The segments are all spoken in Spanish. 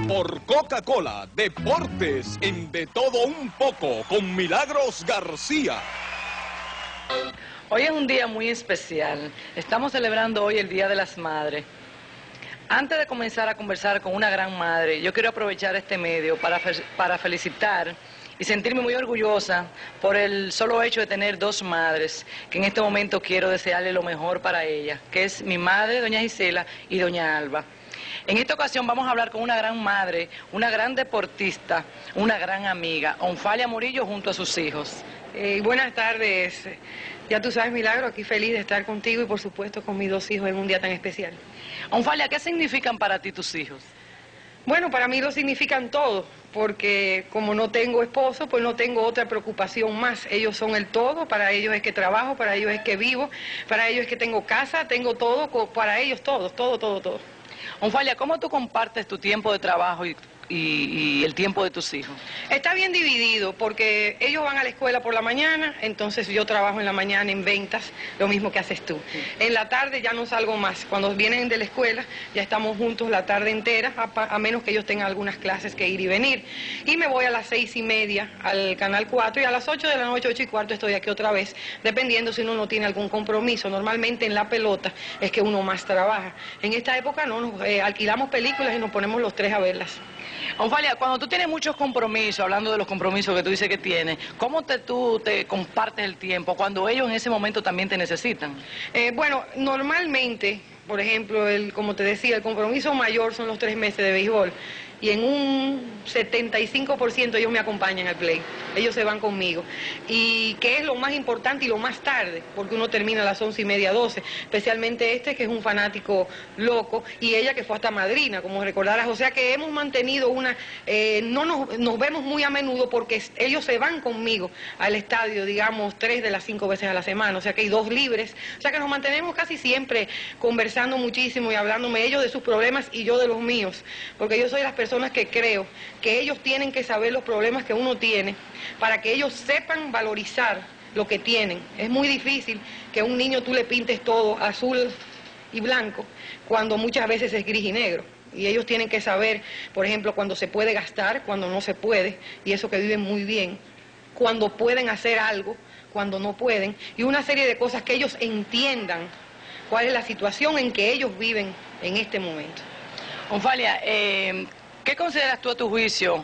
por Coca-Cola, deportes en De Todo Un Poco, con Milagros García. Hoy es un día muy especial. Estamos celebrando hoy el Día de las Madres. Antes de comenzar a conversar con una gran madre, yo quiero aprovechar este medio para felicitar y sentirme muy orgullosa por el solo hecho de tener dos madres, que en este momento quiero desearle lo mejor para ellas, que es mi madre, doña Gisela, y doña Alba. En esta ocasión vamos a hablar con una gran madre, una gran deportista, una gran amiga, Onfalia Murillo, junto a sus hijos. Buenas tardes. Ya tú sabes, Milagro, aquí feliz de estar contigo y por supuesto con mis dos hijos en un día tan especial. Onfalia, ¿qué significan para ti tus hijos? Bueno, para mí lo significan todo, porque como no tengo esposo, pues no tengo otra preocupación más. Ellos son el todo, para ellos es que trabajo, para ellos es que vivo, para ellos es que tengo casa, tengo todo, para ellos todo. Onfalia, ¿cómo tú compartes tu tiempo de trabajo y el tiempo de tus hijos? Está bien dividido porque ellos van a la escuela por la mañana, entonces yo trabajo en la mañana en ventas, lo mismo que haces tú. En la tarde ya no salgo más, cuando vienen de la escuela ya estamos juntos la tarde entera, a menos que ellos tengan algunas clases que ir y venir. Y me voy a las 6:30 al Canal 4 y a las 8 de la noche, 8:15 estoy aquí otra vez, dependiendo si uno no tiene algún compromiso. Normalmente en la pelota es que uno más trabaja. En esta época no, nos alquilamos películas y nos ponemos los tres a verlas. Onfalia, cuando tú tienes muchos compromisos, hablando de los compromisos que tú dices que tienes, ¿cómo tú te compartes el tiempo cuando ellos en ese momento también te necesitan? Bueno, normalmente, por ejemplo, como te decía, el compromiso mayor son los 3 meses de béisbol y en un 75% ellos me acompañan al play, ellos se van conmigo. Y que es lo más importante y lo más tarde, porque uno termina a las 11:30, 12, especialmente este que es un fanático loco y ella que fue hasta madrina, como recordarás. O sea que hemos mantenido no nos vemos muy a menudo porque ellos se van conmigo al estadio, digamos, 3 de las 5 veces a la semana, o sea que hay 2 libres, o sea que nos mantenemos casi siempre conversando muchísimo y hablándome ellos de sus problemas y yo de los míos, porque yo soy las personas que creo que ellos tienen que saber los problemas que uno tiene para que ellos sepan valorizar lo que tienen. Es muy difícil que a un niño tú le pintes todo azul y blanco cuando muchas veces es gris y negro. Y ellos tienen que saber, por ejemplo, cuando se puede gastar, cuando no se puede, y eso que viven muy bien, cuando pueden hacer algo, cuando no pueden, y una serie de cosas que ellos entiendan cuál es la situación en que ellos viven en este momento. Onfalia, ¿qué consideras tú a tu juicio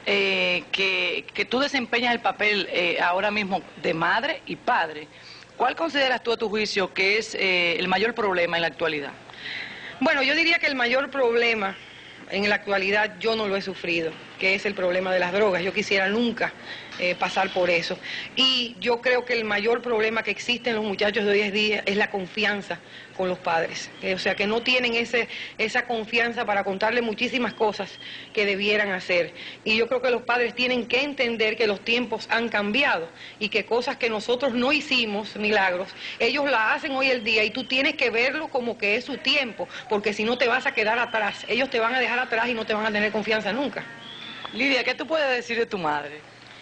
que tú desempeñas el papel ahora mismo de madre y padre? ¿Cuál consideras tú a tu juicio que es el mayor problema en la actualidad? Bueno, yo diría que el mayor problema en la actualidad yo no lo he sufrido, que es el problema de las drogas. Yo quisiera nunca pasar por eso. Y yo creo que el mayor problema que existe en los muchachos de hoy en día es la confianza con los padres. O sea, que no tienen esa confianza para contarle muchísimas cosas que debieran hacer. Y yo creo que los padres tienen que entender que los tiempos han cambiado y que cosas que nosotros no hicimos, milagros, ellos la hacen hoy el día y tú tienes que verlo como que es su tiempo, porque si no te vas a quedar atrás. Ellos te van a dejar atrás y no te van a tener confianza nunca. Lidia, ¿qué tú puedes decir de tu madre?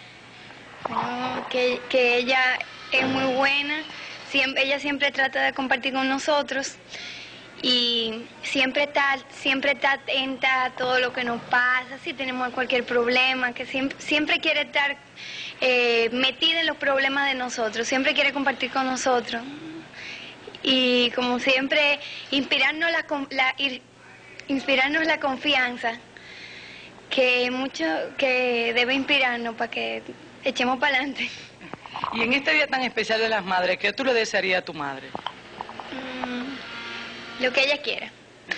Bueno, que ella es muy buena, ella siempre trata de compartir con nosotros y siempre está atenta a todo lo que nos pasa, si tenemos cualquier problema, que siempre quiere estar metida en los problemas de nosotros, siempre quiere compartir con nosotros y como siempre inspirarnos la confianza que debe inspirarnos para que echemos para adelante. Y en este día tan especial de las madres, ¿qué tú le desearías a tu madre? Lo que ella quiera.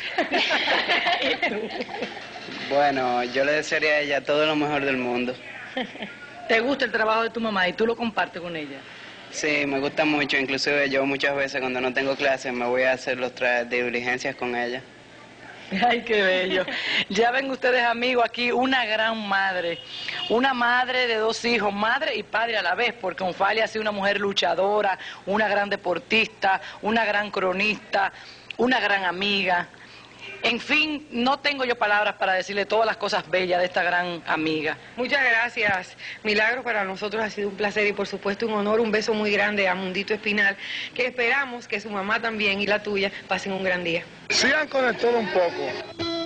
Bueno, yo le desearía a ella todo lo mejor del mundo. ¿Te gusta el trabajo de tu mamá y tú lo compartes con ella? Sí, me gusta mucho, inclusive yo muchas veces cuando no tengo clases me voy a hacer los diligencias con ella. Ay, qué bello. Ya ven ustedes, amigos, aquí una gran madre. Una madre de 2 hijos, madre y padre a la vez, porque Onfalia ha sido una mujer luchadora, una gran deportista, una gran cronista, una gran amiga. En fin, no tengo yo palabras para decirle todas las cosas bellas de esta gran amiga. Muchas gracias, Milagro. Para nosotros ha sido un placer y por supuesto un honor, un beso muy grande a Mundito Espinal, que esperamos que su mamá también y la tuya pasen un gran día. Sigan con el Todo Un Poco.